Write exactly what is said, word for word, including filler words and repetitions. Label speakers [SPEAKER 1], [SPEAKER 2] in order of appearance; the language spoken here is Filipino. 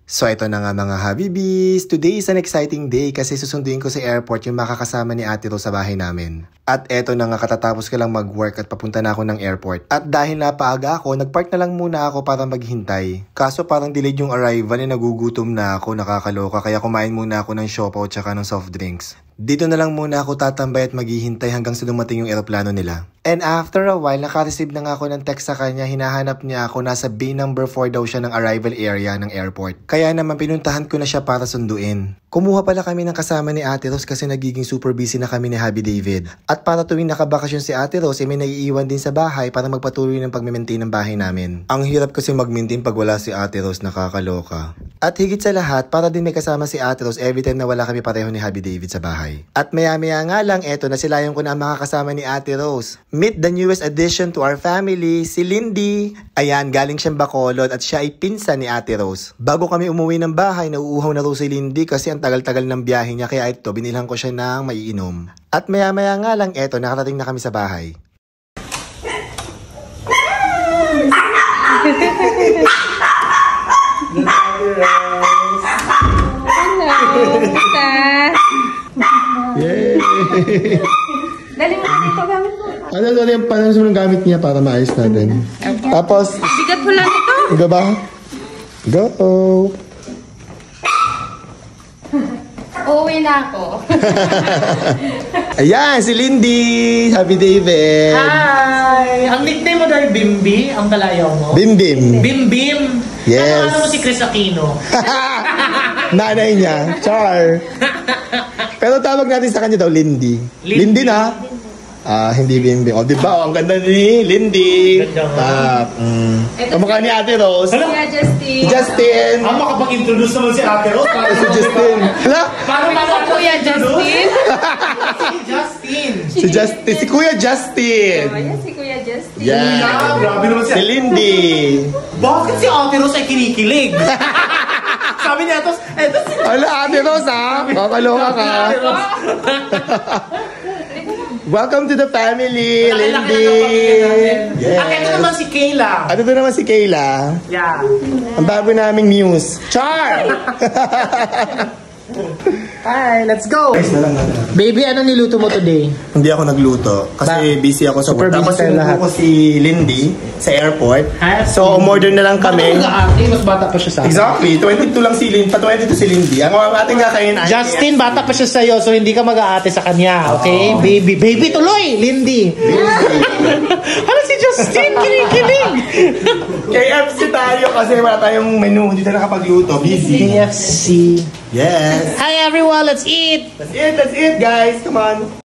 [SPEAKER 1] So ito na nga mga Habibis, today is an exciting day kasi susunduin ko sa airport yung makakasama ni Ate Rose sa bahay namin. At eto na nga katatapos ko lang mag-work at papunta na ako ng airport. At dahil napaaga ako, nagpark na lang muna ako para maghintay. Kaso parang delayed yung arrival eh, nagugutom na ako, nakakaloka, kaya kumain muna ako ng siopaw at saka ng soft drinks. Dito na lang muna ako tatambay at maghihintay hanggang sa dumating yung eroplano nila. And after a while, naka-receive na nga ako ng text sa kanya, hinahanap niya ako, nasa bay number four daw siya ng arrival area ng airport. Kaya naman pinuntahan ko na siya para sunduin. Kumuha pala kami ng kasama ni Ate Rose kasi nagiging super busy na kami ni Habi David. At para tuwing nakabakasyon si Ate Rose, eh, may naiiwan din sa bahay para magpatuloy ng pag-maintain ng bahay namin. Ang hirap kasi mag-maintain pag wala si Ate Rose, nakakaloka. At higit sa lahat, para din may kasama si Ate Rose every time na wala kami pareho ni Habi David sa bahay. At maya-maya nga lang, eto na sila yung ko na makakasama ni Ate Rose. Meet the newest addition to our family, si Lindy. Ayan, galing siyang Bacolod at siya ay pinsan ni Ate Rose. Bago kami umuwi ng bahay, nauuhaw na raw si Lindy kasi ang tagal-tagal ng biyahe niya, kaya ito, binilhan ko siya ng maiinom. At maya-maya nga lang, eto, nakarating na kami sa bahay. Yay!
[SPEAKER 2] Dali mo na ito, gamit mo.
[SPEAKER 1] Ano, ano yung panang gamit niya para maayos natin? Okay. Tapos,
[SPEAKER 2] bigat mo lang ito.
[SPEAKER 1] Go ba? Go!
[SPEAKER 2] Uuwi na ako.
[SPEAKER 1] Ayan, si Lindy! Happy David!
[SPEAKER 3] Hi! Ang nickname mo dahil Bimbi, ang kalayaw mo?
[SPEAKER 1] Bim-bim!
[SPEAKER 3] Bim-bim!
[SPEAKER 1] Yes!
[SPEAKER 3] Ano mo si Chris Aquino?
[SPEAKER 1] Nanay niya, Char! Pero tawag natin sa kanya daw, Lindy. Lindy, Lindy na? Ah, hindi Bimbi. O, diba? O, ang ganda ni Lindy.
[SPEAKER 3] Ganda mo.
[SPEAKER 1] Tap. Mm. Kamukha ni Ate Rose.
[SPEAKER 3] Hello?
[SPEAKER 2] Kuya Justin.
[SPEAKER 1] Justin.
[SPEAKER 3] Ah, makapag-introduce naman si Ate Rose.
[SPEAKER 1] Si Justin. Hala?
[SPEAKER 3] Paano
[SPEAKER 2] Ako, Kuya Justin.
[SPEAKER 3] Si Justin.
[SPEAKER 1] Si Justin. Si Kuya Justin.
[SPEAKER 2] Ayan, si Kuya Justin.
[SPEAKER 1] Yan.
[SPEAKER 3] Yeah, grabe naman si
[SPEAKER 1] Si Lindy.
[SPEAKER 3] Bakit si Ate Rose ay kinikilig? Sabi niya, ito, ito si
[SPEAKER 1] Hala, Ate Rose, ha? Kakaloka ka.
[SPEAKER 3] Ate Rose.
[SPEAKER 1] Welcome to the family, Lindy.
[SPEAKER 3] Yes. At ito naman si Kayla.
[SPEAKER 1] At ito naman si Kayla.
[SPEAKER 3] Yeah.
[SPEAKER 1] Ang bago naming news. Char!
[SPEAKER 3] Hi, let's go. Baby, ano niluto mo today?
[SPEAKER 1] Hindi ako nagluto kasi
[SPEAKER 3] Ba-
[SPEAKER 1] busy ako sa
[SPEAKER 3] Super
[SPEAKER 1] work. Tapos
[SPEAKER 3] busy tayo
[SPEAKER 1] yung
[SPEAKER 3] lahat.
[SPEAKER 1] ko si Lindy sa airport.
[SPEAKER 3] Ah,
[SPEAKER 1] So, umorder na lang kami.
[SPEAKER 3] Ate, mas bata pa siya sa akin.
[SPEAKER 1] Exactly. twenty-two lang si Lindy. Pa twenty-two si Lindy. Ang mga ating kakainin ay...
[SPEAKER 3] Justin, bata pa siya sa'yo, so hindi ka mag-aate sa kanya, okay? Baby, baby tuloy, Lindy. Ano si Justin? Kinikilig.
[SPEAKER 1] K F C tayo kasi wala tayong menu. Hindi tayo nakapagluto. Busy.
[SPEAKER 3] K F C.
[SPEAKER 1] Yes.
[SPEAKER 3] Hi everyone, let's eat.
[SPEAKER 1] That's it. That's it, guys. Come on.